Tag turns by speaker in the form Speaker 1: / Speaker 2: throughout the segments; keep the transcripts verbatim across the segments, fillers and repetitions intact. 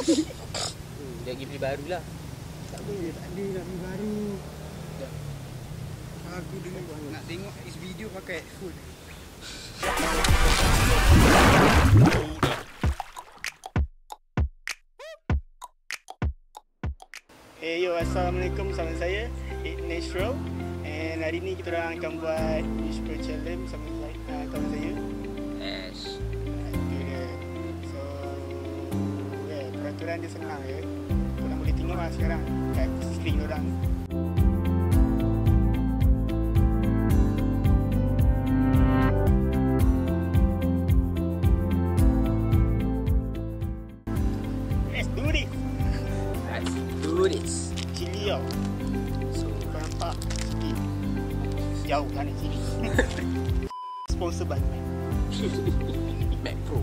Speaker 1: Hmm, dia pergi beli baru lah.
Speaker 2: Tak boleh, tak ada nak beli baru. Aku dengar nak tengok is video pakai headphone. Hey yo, assalamualaikum, sama saya Ignatius, and hari ni kita orang akan buat Whisper Challenge sama saya, uh, kawan saya.
Speaker 1: Yes.
Speaker 2: Itu dia. So, yeah, peraturan dia senang je. Korang boleh tengok lah sekarang kat screen korang. Let's do this.
Speaker 1: Let's do this.
Speaker 2: Chili tau. So, kau nampak sikit jauh kan dari sini. Sponsor by
Speaker 1: Mac Pro.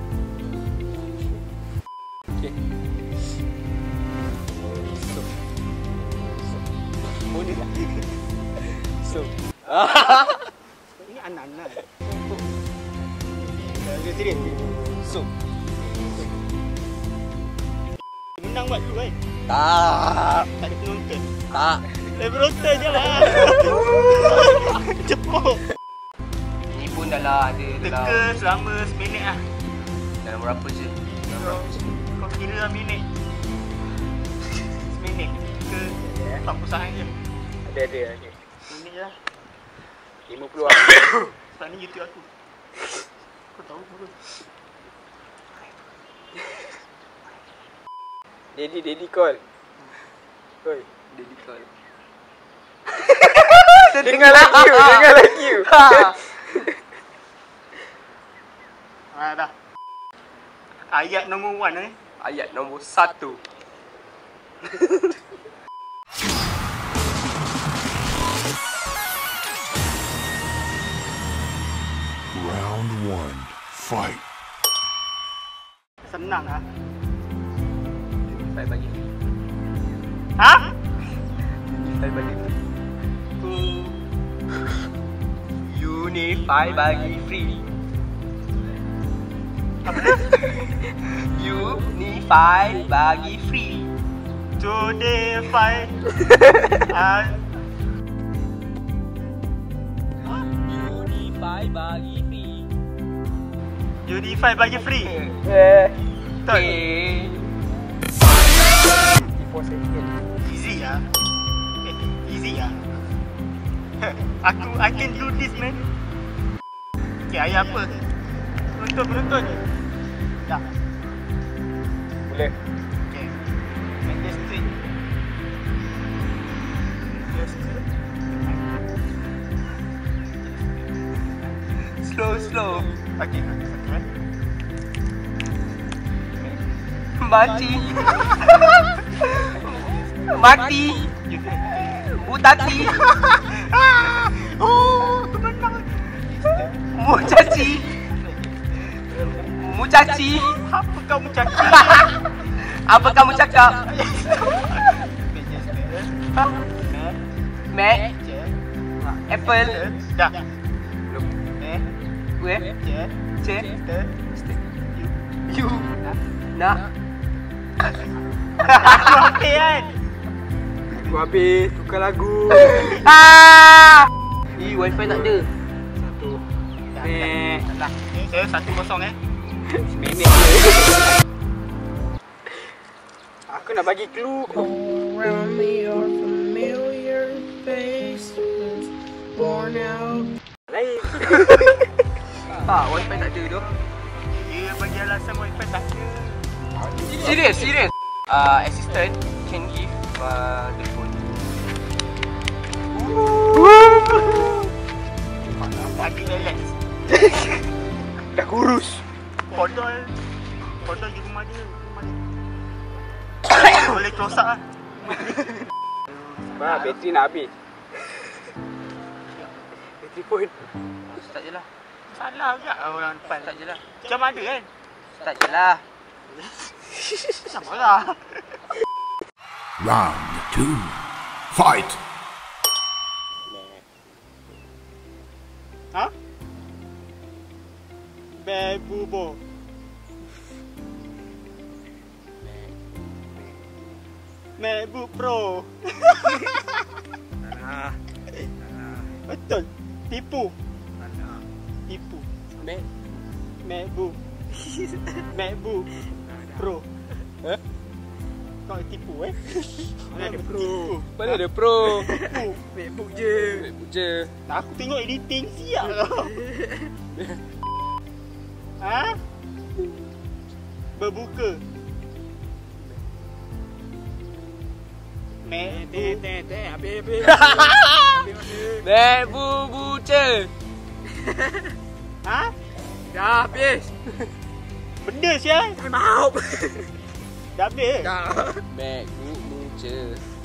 Speaker 1: Okay. So. So.
Speaker 2: boleh lah.
Speaker 1: So.
Speaker 2: Ini anak-anak. Dia serius.
Speaker 1: So.
Speaker 2: Menang buat dulu kan?
Speaker 1: Tak.
Speaker 2: Tak ada penonton.
Speaker 1: Tak.
Speaker 2: Eh, penonton je lah. Cepuk.
Speaker 1: Ni pun dah lah ada dalam,
Speaker 2: Teka selama seminit lah.
Speaker 1: dalam berapa je? Dalam berapa je?
Speaker 2: Kau kira lah minit. Seminit ke empat puluh saat je.
Speaker 1: Ada ada okay.
Speaker 2: Minit je lah.
Speaker 1: lima puluh lah.
Speaker 2: Sebab ni YouTube aku. Kau tahu apa?
Speaker 1: Daddy, daddy call. Oi, daddy call. Dengar lagi you, dengar lagi you.
Speaker 2: Ah, dah. Ayat nombor one eh.
Speaker 1: Ayat nombor satu.
Speaker 3: Round one, fight.
Speaker 2: Senang lah.
Speaker 1: Saya bagi.
Speaker 2: Ha?
Speaker 1: Saya bagi. Unify bagi free.
Speaker 2: Apa dia?
Speaker 1: Unify bagi free.
Speaker 2: Unify. Ah,
Speaker 1: Unify bagi free.
Speaker 2: Unify bagi free.
Speaker 1: Eh.
Speaker 2: Tak.
Speaker 1: Okay.
Speaker 2: Easy lah. Eh, easy lah. Aku, I can do this man. Okay, ayat apa? Penonton-penonton je. Dah.
Speaker 1: Boleh.
Speaker 2: Okay. Make this straight. Yes, straight.
Speaker 1: Slow, slow.
Speaker 2: Okay, satu eh.
Speaker 1: Mati. Mati. Mutati.
Speaker 2: Oh, tu menang.
Speaker 1: Mucaci. Mucaci.
Speaker 2: Apa kamu cakap?
Speaker 1: Apa kamu cakap? Mac. Apple.
Speaker 2: Dah.
Speaker 1: Belum.
Speaker 2: Eh.
Speaker 1: Gue.
Speaker 2: C.
Speaker 1: C.
Speaker 2: T.
Speaker 1: You. Nak.
Speaker 2: Aku okey kan?
Speaker 1: Aku habis tukar lagu. Ah! Ih, wifi tak ada. Satu. Eh,
Speaker 2: Dah. Okay, saya satu kosong eh.
Speaker 1: minit je. Aku nak bagi clue.
Speaker 4: Around me are familiar faces worn out.
Speaker 1: Lain. Tak, wifi tak ada tu.
Speaker 2: Dia bagi alasan wifi tak ada.
Speaker 1: Serius, serius. Uh, assistant can give uh, telefon.
Speaker 2: Lagi relax.
Speaker 1: Dah kurus.
Speaker 2: Kodol. Kodol di rumah dia. Rumah dia. Boleh close up lah.
Speaker 1: Bah, bateri nak habis. Bateri pun. Start je lah.
Speaker 2: Salah juga orang depan.
Speaker 1: Start je lah.
Speaker 2: Macam ada kan?
Speaker 1: Start je lah.
Speaker 2: Sama lah.
Speaker 3: Round two, fight.
Speaker 2: Ha? Bebubo. MacBook Pro.
Speaker 5: Salah.
Speaker 2: Betul. Tipu.
Speaker 5: Salah.
Speaker 2: Tipu.
Speaker 1: Mac.
Speaker 2: MacBook. MacBook Pro.
Speaker 1: Huh?
Speaker 2: Kau tipu eh?
Speaker 5: Mana ada Pro?
Speaker 1: Mana ada Pro?
Speaker 2: Tipu.
Speaker 5: MacBook je.
Speaker 1: MacBook je.
Speaker 2: Aku tengok editing siap kau. Ha? Berbuka.
Speaker 5: Teh,
Speaker 2: MacBook.
Speaker 5: teh, teh. Habis, habis.
Speaker 1: MacBook buce.
Speaker 2: Ha?
Speaker 5: Dah habis.
Speaker 2: Benda sial.
Speaker 5: Tak mau.
Speaker 2: Dah habis.
Speaker 5: Dah.
Speaker 1: MacBook buce.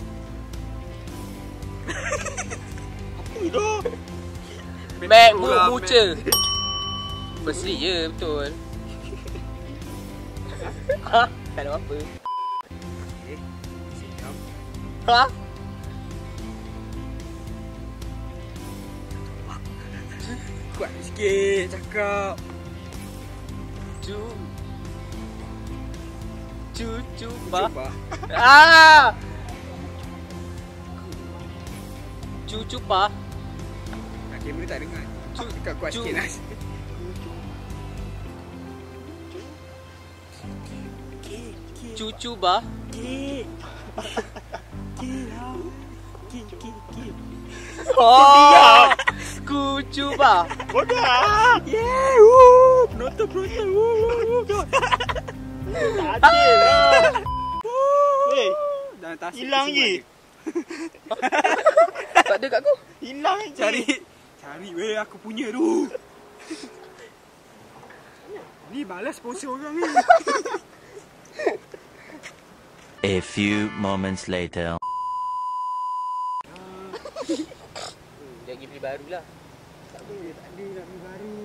Speaker 2: Apa tu?
Speaker 1: MacBook buce. Bersih je betul. Ha? Tak ada apa.
Speaker 5: Eh, siap.
Speaker 1: Ha?
Speaker 5: Kuat sikit cakap.
Speaker 1: Cu. Cu cu ba.
Speaker 5: Cuba.
Speaker 1: Ah. Cu cu ba.
Speaker 5: Nak kamera tak dengar. Cu dekat kuat
Speaker 1: Cu.
Speaker 5: sikit lah.
Speaker 1: Cucu ba.
Speaker 5: Kek. Kek lah. Kek, kek, kek.
Speaker 1: Oh. Kucu ba.
Speaker 2: Bodoh ah.
Speaker 5: Yeah, woo. Penonton, penonton. Woo, woo, woo.
Speaker 2: Tak adil lah. Eh,
Speaker 5: Dah tasik
Speaker 2: hilang
Speaker 5: tu
Speaker 2: je.
Speaker 5: semua
Speaker 1: Tak ada kat aku.
Speaker 2: Hilang je.
Speaker 5: Cari. Cari weh aku punya tu. Ni balas sponsor orang ni.
Speaker 6: A few moments later.
Speaker 1: Dia pergi beli baru lah.
Speaker 5: Tak boleh, tak ada nak beli baru.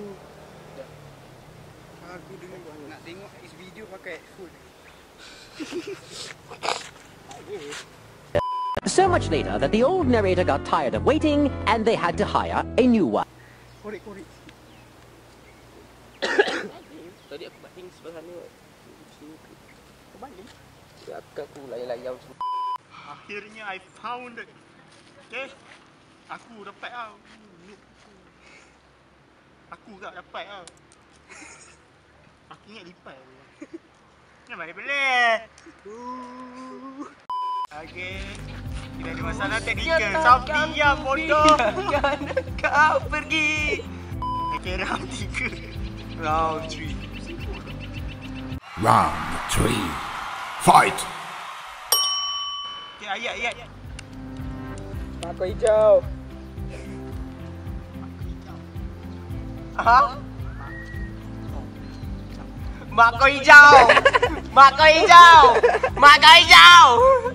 Speaker 5: Aku dulu nak tengok is video pakai headphone.
Speaker 7: So much later that the old narrator got tired of waiting and they had to hire a new one.
Speaker 5: Korek, korek.
Speaker 1: Tadi aku baling sebelah sana. Kau baling? Ya, aku layar-layar semua.
Speaker 2: Akhirnya I found it. Okay. Aku dapat tau. Aku tak dapat tau. Aku ingat lipat. Ni mana boleh. Okay. Tidak ada masalah teknikal. Sampai diam bodoh.
Speaker 1: Biarkan kau pergi.
Speaker 2: Okay, round tiga.
Speaker 1: Round three.
Speaker 3: Round three. Fight!
Speaker 2: Okay, ayat-ayat.
Speaker 1: Makau hijau. Ha? Makau hijau. Makau hijau. Makau hijau.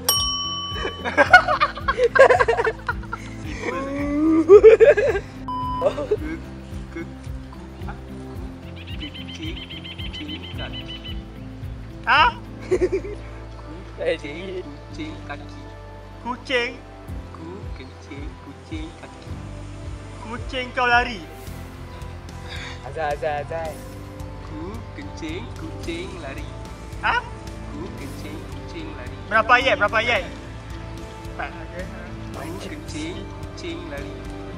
Speaker 2: Ha?
Speaker 1: Eh, jadi kucing kaki.
Speaker 2: Kucing.
Speaker 1: Ku kencing kucing kaki.
Speaker 2: Kucing kau lari.
Speaker 1: Azal, azal, azal. Ku kencing kucing lari.
Speaker 2: Ha?
Speaker 1: Ku kencing kucing lari.
Speaker 2: Berapa ayat? Berapa ayat? Empat. Okay.
Speaker 1: Ku kencing kucing lari.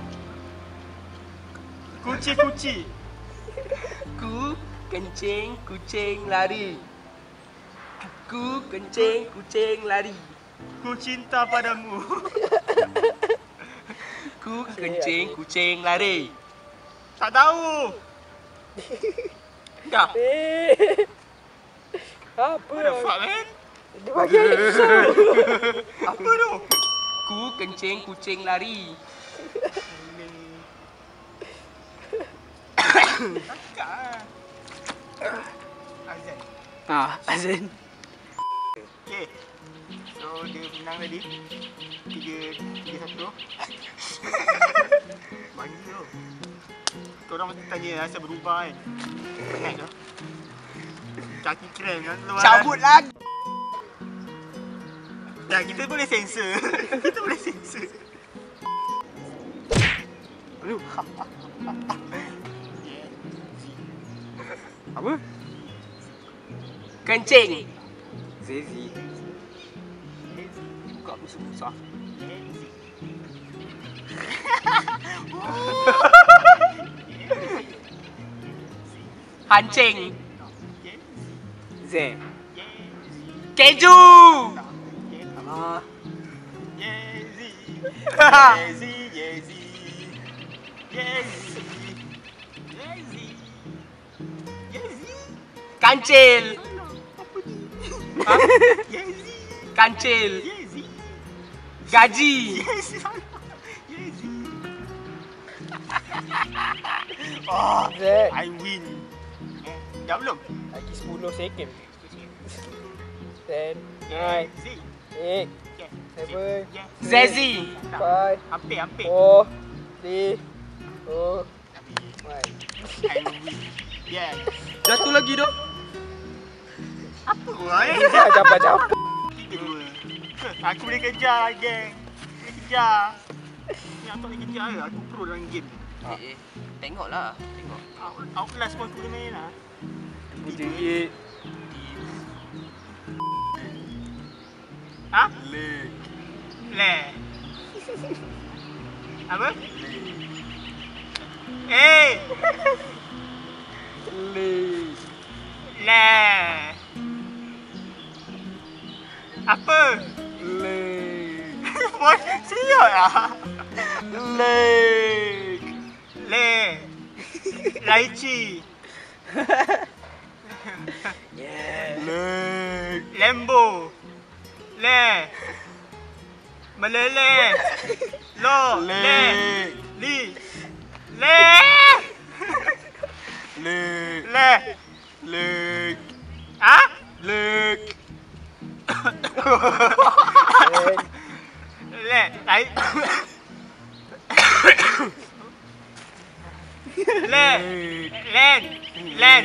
Speaker 2: Kuci-kuci.
Speaker 1: Ku kencing kucing lari. Ku kencing kucing lari.
Speaker 2: Ku cinta padamu.
Speaker 1: Ku kencing kucing lari.
Speaker 2: Tak tahu.
Speaker 1: Dah.
Speaker 2: Apa? What the fuck, man?
Speaker 1: Dia bagi
Speaker 2: Apa tu?
Speaker 1: Ku kencing kucing lari.
Speaker 2: Cakap lah. Azan.
Speaker 5: Ah, azan.
Speaker 2: Okay. So, dia menang tadi. Tiga, tiga satu. Bagi tu. Korang mesti tanya rasa berubah kan. Kan tu. Kaki keren kan keluar.
Speaker 1: Cabut lagi.
Speaker 2: Dah, kita boleh sensor. Kita boleh sensor.
Speaker 5: Aduh. Apa?
Speaker 1: Kencing.
Speaker 5: Zezi.
Speaker 1: Susah. Hancing.
Speaker 5: Z.
Speaker 1: Keju.
Speaker 5: Alah.
Speaker 2: Yeezy. Yeezy, Yeezy. Yeezy. Yeezy. Yeezy.
Speaker 1: Kancil.
Speaker 2: Ha? Yeezy.
Speaker 1: Kancil.
Speaker 2: Yeezy.
Speaker 1: Gaji.
Speaker 2: Yeezy. Yeezy. Oh,
Speaker 5: Z.
Speaker 2: I win. Eh, dah belum?
Speaker 5: Lagi sepuluh second. ten, nine,
Speaker 2: Yeezy.
Speaker 5: eight,
Speaker 2: Yeah.
Speaker 5: seven,
Speaker 2: Yeah.
Speaker 1: Zezi.
Speaker 5: five,
Speaker 2: Hampir, hampir.
Speaker 5: four, three, two, one.
Speaker 2: I win. Yeah.
Speaker 1: Jatuh lagi dah.
Speaker 2: Apa kau eh?
Speaker 5: Capak-capak.
Speaker 2: Tiga dua. Aku boleh kejar, geng. Boleh kejar. Ni aku boleh kejar ke? Aku pro dalam game.
Speaker 1: Eh, eh. Tengoklah. Tengok.
Speaker 2: Out- Outlast pun aku boleh main lah.
Speaker 5: Jengit.
Speaker 2: Ha? Leg. Leg. Apa? Eh!
Speaker 5: Leg.
Speaker 2: Leg. Apa?
Speaker 5: Leg.
Speaker 2: What? Serius lah?
Speaker 5: Leg.
Speaker 2: Leg. Lychee.
Speaker 5: Yeah.
Speaker 2: Leg. Lembo. Le. Melele. Lo. Le. Li. Le.
Speaker 5: Leg.
Speaker 2: Le.
Speaker 5: Leg.
Speaker 2: Ha?
Speaker 5: Leg.
Speaker 2: Le. Lai. Le. Len. Len.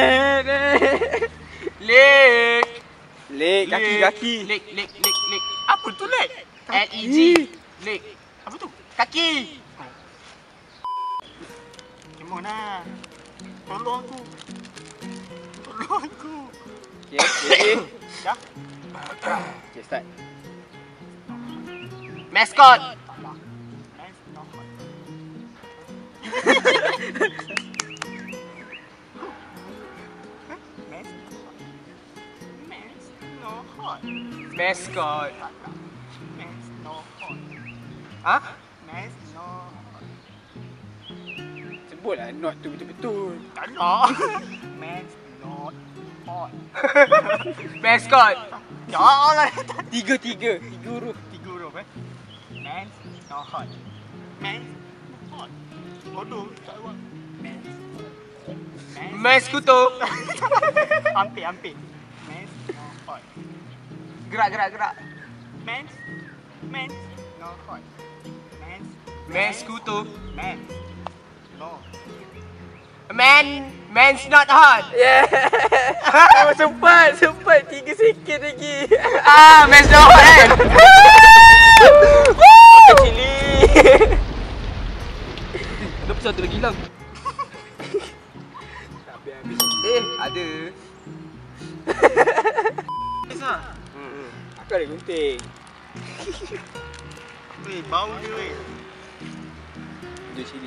Speaker 5: Leg. Leg. Kaki-kaki.
Speaker 1: Leg, leg, leg, leg.
Speaker 2: Apa tu leg?
Speaker 1: L E G. Leg.
Speaker 2: Apa tu?
Speaker 1: Kaki.
Speaker 2: Come on lah. Tolong aku. Tolong aku.
Speaker 5: Okay, okay.
Speaker 2: Dah?
Speaker 5: Okay, start.
Speaker 1: Mascot.
Speaker 2: Nice. No hot. Nice. Nice. No hot.
Speaker 1: Mascot.
Speaker 2: Nice. No hot.
Speaker 1: Ha?
Speaker 2: Nice. No hot.
Speaker 5: Sebutlah not tu betul-betul.
Speaker 2: Tak nak. Nice. Not hot.
Speaker 1: Mascot.
Speaker 2: Jangan lah.
Speaker 5: Tiga, tiga. Tiga huruf.
Speaker 2: Tiga huruf eh. Man, no hot. Man, no hot. Bodoh, tak buat. Man, man.
Speaker 1: Maskuto.
Speaker 2: Hampir, hampir. Man, no hot.
Speaker 1: Gerak, gerak, gerak.
Speaker 2: Man, man, no hot. Man,
Speaker 1: Maskuto.
Speaker 2: man, no.
Speaker 1: Man, man's not hot.
Speaker 5: Yeah. Oh, sempat, sempat. Tiga second lagi.
Speaker 1: Ah, man's not hot kan?
Speaker 5: Cili.
Speaker 1: Kenapa satu lagi hilang?
Speaker 5: Habis-habis.
Speaker 1: Eh, ada.
Speaker 2: Bisa?
Speaker 1: Hmm.
Speaker 5: Aku ada gunting.
Speaker 2: Weh, bau dia weh.
Speaker 5: Jom cili.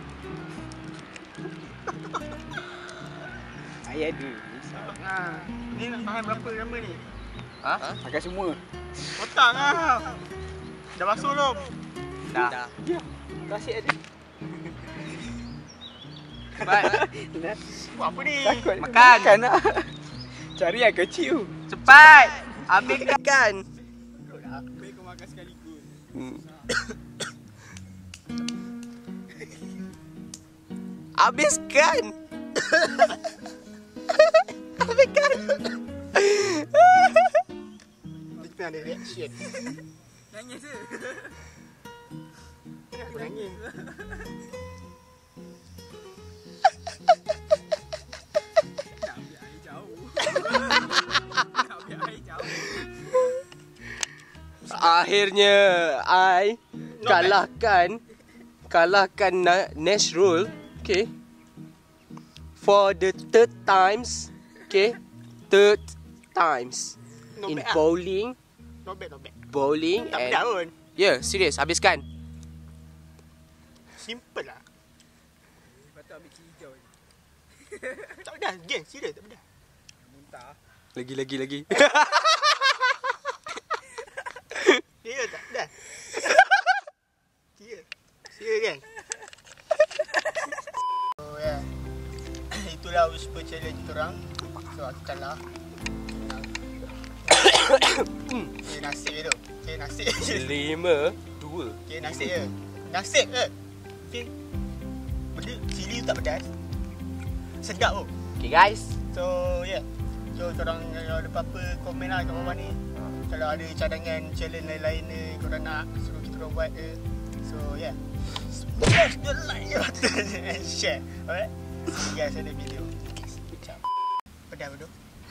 Speaker 5: Ayah ada.
Speaker 2: Ha, ni nak tahan berapa lama ni?
Speaker 1: Ha?
Speaker 5: Makan semua.
Speaker 2: Otak lah. Dah basuh belum?
Speaker 1: Dah.
Speaker 5: Ya. Kasih ada.
Speaker 1: Cepat.
Speaker 2: Buat apa ni?
Speaker 5: Takut.
Speaker 1: Makan.
Speaker 5: Makan lah. Cari yang kecil.
Speaker 1: Cepat. Habiskan.
Speaker 5: Baik kau makan sekaligus.
Speaker 1: Hmm. Habiskan. Habiskan.
Speaker 2: Kita ada reaction.
Speaker 5: Nangis ke?
Speaker 2: Aku nangis.
Speaker 5: Nak ambil air jauh. Nak ambil air jauh.
Speaker 1: Akhirnya I
Speaker 2: Not
Speaker 1: kalahkan kalahkan Na- Nasrul, okay, for the third times, okay, third times
Speaker 2: Not
Speaker 1: in
Speaker 2: bad ah.
Speaker 1: bowling
Speaker 2: Not bad, not bad.
Speaker 1: bowling
Speaker 2: Tak
Speaker 1: and
Speaker 2: pedas pun.
Speaker 1: ya, yeah, serius, habiskan.
Speaker 2: Simple lah.
Speaker 5: Patut ambil hijau je.
Speaker 2: Tak pedas, geng, serius tak pedas.
Speaker 5: Muntah.
Speaker 1: Lagi lagi lagi.
Speaker 2: Serius tak pedas. Serius. Serius kan? So yeah. Itulah whisper challenge korang. So aku kalah. Okay, nasib je tu. Okay, nasib je.
Speaker 1: Lima, dua.
Speaker 2: Okay, nasib je. Nasib je. Okay. Benda cili tu tak pedas. Sedap tu.
Speaker 1: Okay guys.
Speaker 2: So yeah. So korang kalau ada apa-apa komen lah kat bawah ni. Kalau ada cadangan challenge lain-lain ni korang nak suruh kita orang buat ke. So yeah. Smash the like button and share. Alright. See you guys in the video. Ciao. Pedas betul.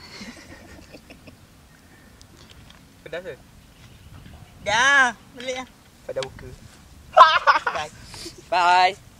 Speaker 1: Pedas ke?
Speaker 2: Dah, balik lah.
Speaker 1: Pada muka.
Speaker 2: Bye.
Speaker 1: Bye.